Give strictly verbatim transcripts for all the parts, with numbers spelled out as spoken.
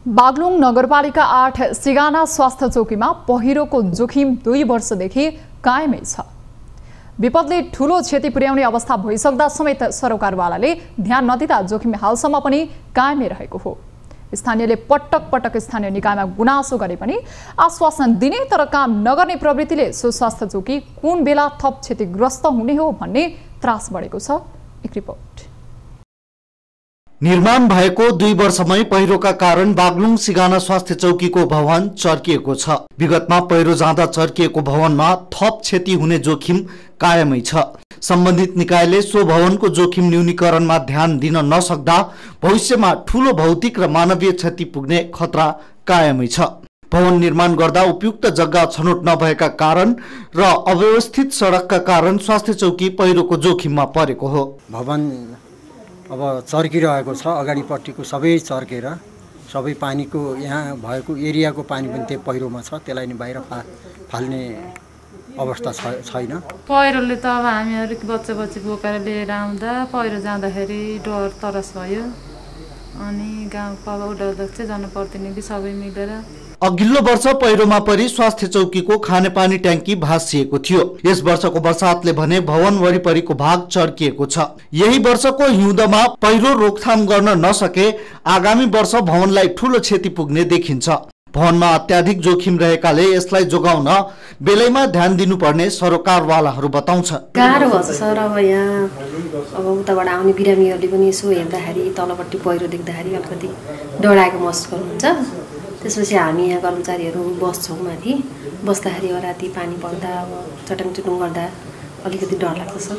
बागलुङ नगरपालिका आठ सिगाना स्वास्थ्य चौकीमा पहिरोको जोखिम दुई वर्षदेखि कायमै छ। विपदले ठूलो क्षति पुर्याउने अवस्था भइसक्दा समेत सरोकारवालाले ध्यान नदिँदा जोखिम हालसम्म पनि कायमै रहेको हो। स्थानीयले पटक पटक स्थानीय निकायमा गुनासो गरे पनि आश्वासन दिने तर काम नगर्ने प्रवृत्तिले सो स्वास्थ्य चौकी कुन बेला थप क्षतिग्रस्त हुने हो भन्ने त्रास बढेको छ। एक रिपोर्ट। निर्माण भएको दुई वर्षमै पहिरोका कारण बागलुङ सिगाना स्वास्थ्य चौकीको भवन चर्किएको छ। विगतमा पहिरो जाँदा चर्किएको भवनमा थप क्षति हुने जोखिम कायमै छ। सम्बन्धित निकायले सो भवनको जोखिम न्यूनीकरणमा ध्यान दिन नसक्दा भविष्यमा ठूलो भौतिक र मानवीय क्षति पुग्ने खतरा कायमै छ। भवन निर्माण गर्दा उपयुक्त जग्गा छनौट नभएका कारण र अव्यवस्थित सडकका कारण स्वास्थ्य चौकी पहिरोको जोखिममा परेको हो। भवन अब चर्किरहेको छ। अगाडिपट्टिको सबै चर्केर सबै पानीको यहाँ भएको एरियाको पानी पनि त्यो पहिरोमा छ। त्यसलाई नि बाहिर फा फाल्ने अवस्था छैन। पहिरोले त अब हामीहरू बच्चा बच्ची बोकेर लिएर आउँदा पहिरो जाँदाखेरि डर तरस भयो। अनि गाउँको उडाध्यक्ष जनप्रतिनिधि सबै मिलेर अघिल्लो वर्ष पहिरोमा परि स्वास्थ्य चौकीको खानेपानी ट्याङ्की भासिएको थियो। यस वर्षको बर्सातले भने भवन वरिपरिको भाग चर्किएको छ। यही वर्षको हिउँदमा पहिरो रोकथाम गर्न नसके आगामी वर्ष भवनलाई ठूलो क्षति पुग्ने देखिन्छ। भवनमा अत्याधिक जोखिम रहेकाले यसलाई जोगाउन बेलैमा ध्यान दिनुपर्ने सरोकारवालाहरू बताउँछ। गाह्रो हुन्छ सर। अब यहाँ अब उताबाट आउने बिरामीहरूले पनि यसो हेर्दाखेरि तलपट्टि पहिरो देख्दाखेरि अलिकति डराएको महसुस गर्नुहुन्छ। त्यसपछि हामी यहाँ कर्मचारीहरू बस्छौँ माथि। बस्दाखेरि अब राति पानी पर्दा अब चटाङ चुटुङ गर्दा अलिकति डर लाग्छ सर।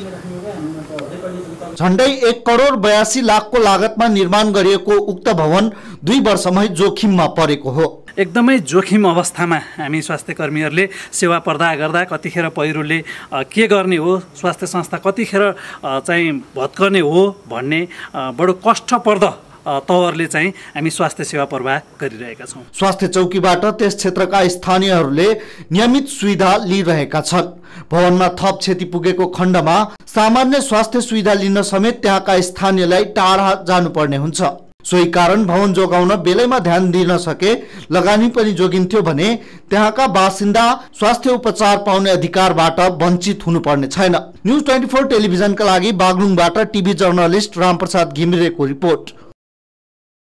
झण्डै एक करोड बयासी लाखको लागतमा निर्माण गरिएको उक्त भवन दुई वर्षमै जोखिममा परेको हो। एकदमै जोखिम अवस्थामा हामी स्वास्थ्य कर्मीहरूले सेवा प्रदान गर्दा कतिखेर पहिरोले के गर्ने हो, स्वास्थ्य संस्था कतिखेर चाहिँ भत्कने हो भन्ने बडो कष्टप्रद तवरले चाहिँ हामी स्वास्थ्य सेवा प्रवाह गरिरहेका छौँ। स्वास्थ्य चौकीबाट त्यस क्षेत्रका स्थानीयहरूले नियमित सुविधा लिइरहेका छन्। भवनमा थप क्षति पुगेको खण्डमा सामान्य स्वास्थ्य सुविधा लिन समेत त्यहाँका स्थानीयलाई टाढा जानुपर्ने हुन्छ। सोही कारण भवन जोगाउन बेलैमा ध्यान दिन सके लगानी पनि जोगिन्थ्यो भने त्यहाँका बासिन्दा स्वास्थ्य उपचार पाउने अधिकारबाट वञ्चित हुनुपर्ने छैन। न्युज ट्वेन्टी फोर टेलिभिजनका लागि बागलुङबाट टिभी जर्नलिस्ट रामप्रसाद घिमिरेको रिपोर्ट।